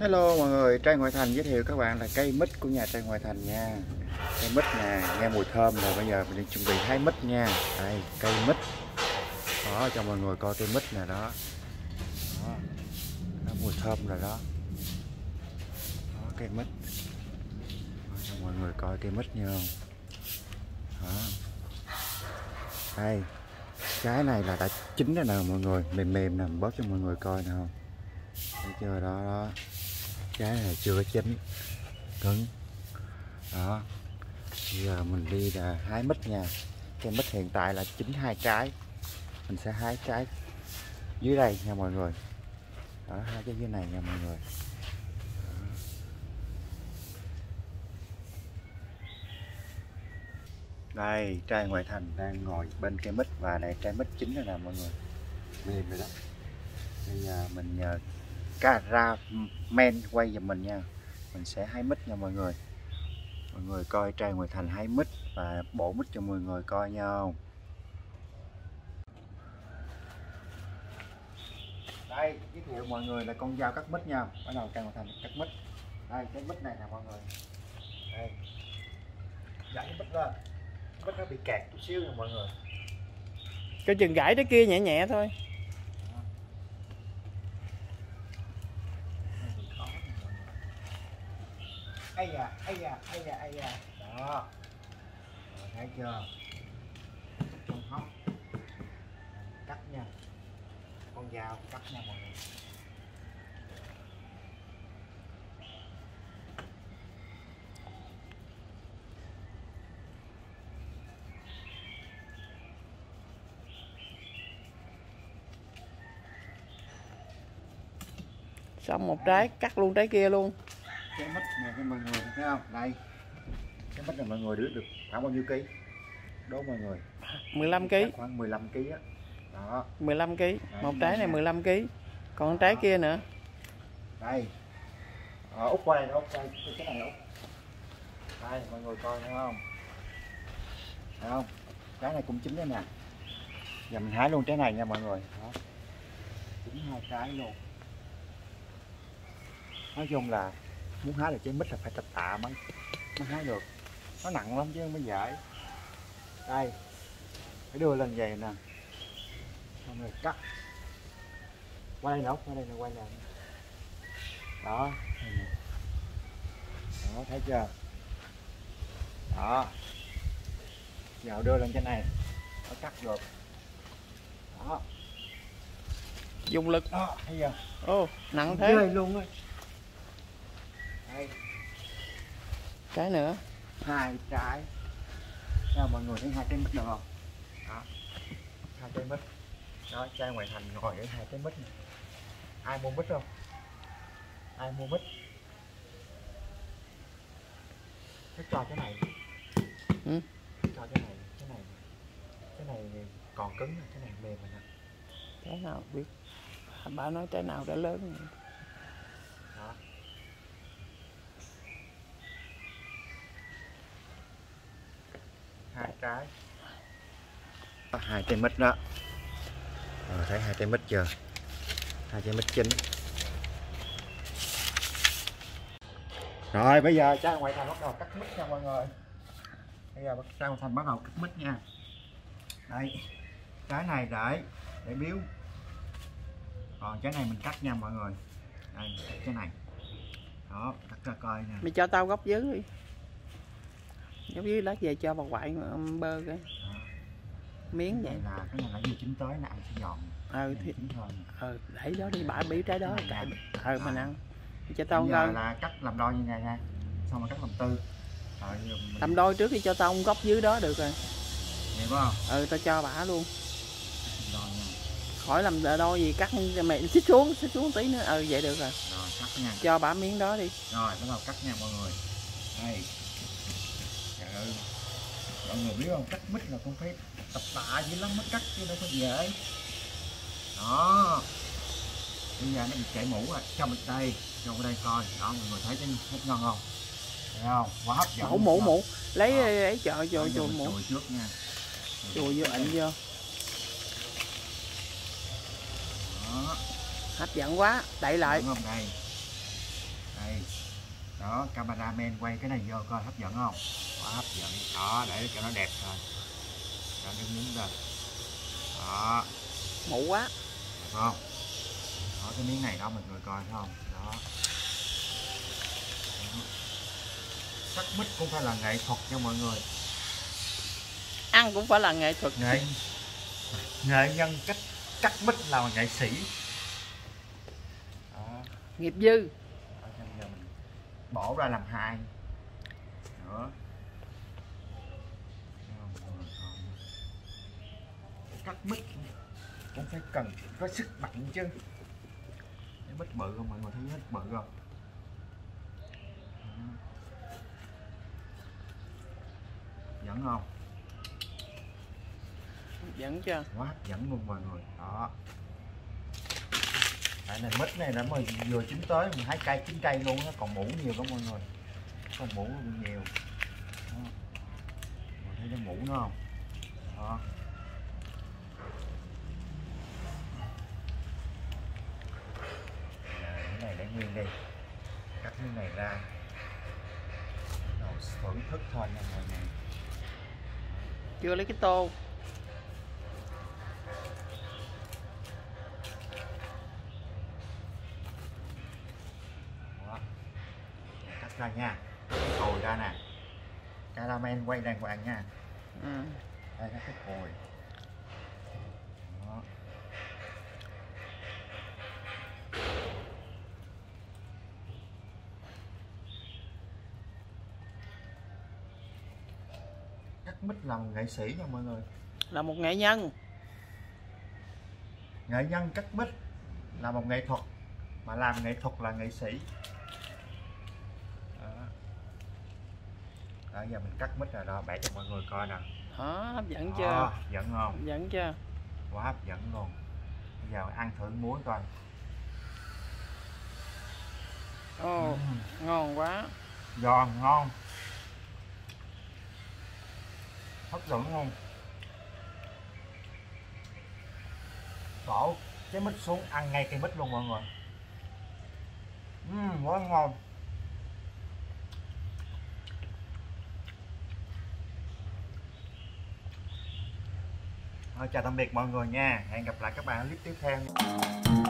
Hello mọi người, Trai Ngoại Thành giới thiệu các bạn là cây mít của nhà Trai Ngoại Thành nha. Cây mít nè, nghe mùi thơm rồi, bây giờ mình đi chuẩn bị hái mít nha. Đây, cây mít. Đó, cho mọi người coi cây mít nè đó. Đó, đó mùi thơm rồi đó. Đó, cây mít. Đó, cho mọi người coi cây mít nha không? Đó. Đây, trái này là đã chín rồi nè mọi người, mềm mềm nè, bớt cho mọi người coi nè không? Thấy chưa đó, đó. Trái này chưa có chín, cứng. Đó, bây giờ mình đi là hái mít nha. Cây mít hiện tại là chín 2 trái, mình sẽ hái trái dưới đây nha mọi người. Đó, hái trái dưới này nha mọi người. Đây, Trai Ngoại Thành đang ngồi bên cây mít và này trái mít chín rồi nè mọi người, mềm rồi đó. Bây giờ mình nhờ cameraman quay giùm mình nha, mình sẽ hái mít nha mọi người. Mọi người coi Trai Ngoại Thành hái mít và bổ mít cho mọi người coi nha không. Đây, giới thiệu mọi người là con dao cắt mít nha. Bắt đầu Trai Ngoại Thành cắt mít. Đây, cái mít này nè mọi người. Đây, gãy cái mít lên, mít nó bị kẹt chút xíu nha mọi người. Cái chừng gãy cái kia nhẹ nhẹ thôi. Ây da, ây da, ây da, ây da. Đó. Rồi, thấy chưa? Trong hốc. Cắt nha. Con dao cắt nha mọi người. Xong một trái cắt luôn trái kia luôn. Cái mít nè cho mọi người thấy không? Đây. Cái mít này mọi người được khoảng bao nhiêu ký? Đố mọi người. 15 kg. Khoảng 15 kg á. Đó. 15 kg. Một trái này 15 kg. Còn trái kia nữa. Đây. Út qua đây, út đây, cái này út. Đây mọi người coi thấy không? Thấy không? Trái này cũng chín đấy nè. Giờ mình hái luôn trái này nha mọi người. Đó. Chín 2 trái luôn. Nói chung là muốn hái được trái mít là phải tập tạ mới hái được. Nó nặng lắm chứ không có dễ. Đây. Phải đưa lên vậy nè. Xong rồi cắt. Qua đây nữa, qua đây nè, quay nè. Đó. Đó, thấy chưa? Đó. Giờ đưa lên trên này. Nó cắt được. Đó. Dùng lực. Đó, thấy chưa? Ô, nặng thế. Ghê luôn á. Đây. Trái nữa. 2 trái. Sao mọi người thấy 2 trái mít được không? Đó. 2 trái mít. Đó, Trai Ngoại Thành ngồi ở 2 trái mít này. Ai mua mít không? Ai mua mít? Cái cho cái này. Ừ. Cho cái này còn cứng, cái này mềm rồi nè. Trái nào biết. Bà nói trái nào đã lớn. Đó. Hai trái. 2 trái mít đó. Rồi, thấy 2 trái mít chưa? 2 trái mít chín. Rồi bây giờ Trai Ngoại Thành bắt đầu cắt mít nha mọi người. Bây giờ Trai Ngoại Thành bắt đầu cắt mít nha. Đây, trái này để biếu. Còn trái này mình cắt nha mọi người. Đây, cắt cái này. Đó, cắt ra coi nè. Mày cho tao góc dưới đi. Góc dưới lát về cho bà ngoại bơ cái. Miếng vậy. Cái này là gì chín tới nè, ăn sẽ giòn. Thì chín thôi. để đó đi, bả biểu trái đó cài. Mình ăn. Cho tao bây giờ là cắt làm đôi như này nha. Xong rồi cắt làm tư. Rồi mình... làm đôi trước đi cho tao góc dưới đó được rồi. Vậy phải không? Tao cho bả luôn. Đôi nha. Khỏi làm đôi gì, cắt mẹ xích xuống tí nữa. Vậy được rồi. Rồi cắt nha. Cho bả miếng đó đi. Rồi bắt đầu cắt nha mọi người. Đây. Trời ơi. Mọi người biết không, cắt mít là không phải tập tạ dữ lắm mới cắt chứ đâu có dễ. Đó. Bây giờ nó bị chảy mũ rồi, cho mình đây, cho vào đây coi. Đó mọi người thấy cái mít ngon không? Thấy không? Quá hấp dẫn. Mũ. Lấy ấy chọi mũ. Chùi trước nha. Chùi vô ảnh vô. Đó. Hấp dẫn quá, đậy lại. Đúng không đây? Đây. Đó, cameraman quay cái này vô coi hấp dẫn không? Quá hấp dẫn. Đó, để cho nó đẹp thôi. Cho nó miếng lên. Đó. Mụ quá. Đẹp không? Đó, cái miếng này đó mọi người coi thấy không? Đó. Cắt mít cũng phải là nghệ thuật cho mọi người. Ăn cũng phải là nghệ thuật. Nghệ nhân cách cắt mít là nghệ sĩ. Đó. Nghiệp dư. Đó, bây giờ mình bỏ ra làm hai nữa. Cắt mít cũng phải cần có sức mạnh chứ. Cái mít bự không mọi người, thấy mít bự không? Dẫn không? Dẫn chưa? Quá hấp dẫn luôn mọi người. Đó. Tại này mít này đã mà vừa chín tới mình hái cây chín cây luôn, nó còn mũ nhiều lắm mọi người. Còn mũ nhiều. Đó. Mọi thấy cái mũ nó không? Đó. Cái này để nguyên đi. Cắt cái này ra. Rồi thưởng thức thôi nha mọi người. Chưa lấy cái tô. Đó. Cắt ra nha. Cồi ra nè. Caramel quay đàng hoàng nha. Đây là cái cồi. Đó. Cắt mít là một nghệ sĩ nha mọi người. Là một nghệ nhân. Nghệ nhân cắt mít là một nghệ thuật, mà làm nghệ thuật là nghệ sĩ. Đó. Đó, giờ mình cắt mít rồi đó, bẻ cho mọi người coi nè. Đó, hấp dẫn chưa? Hấp dẫn không? Hấp dẫn chưa? Quá hấp dẫn luôn. Bây giờ ăn thử muối coi. Ồ, ngon quá. Giòn ngon. Hấp dẫn không? Đổ cái mít xuống ăn ngay cây mít luôn mọi người. Quá ngon. Thôi, chào tạm biệt mọi người nha. Hẹn gặp lại các bạn ở clip tiếp theo.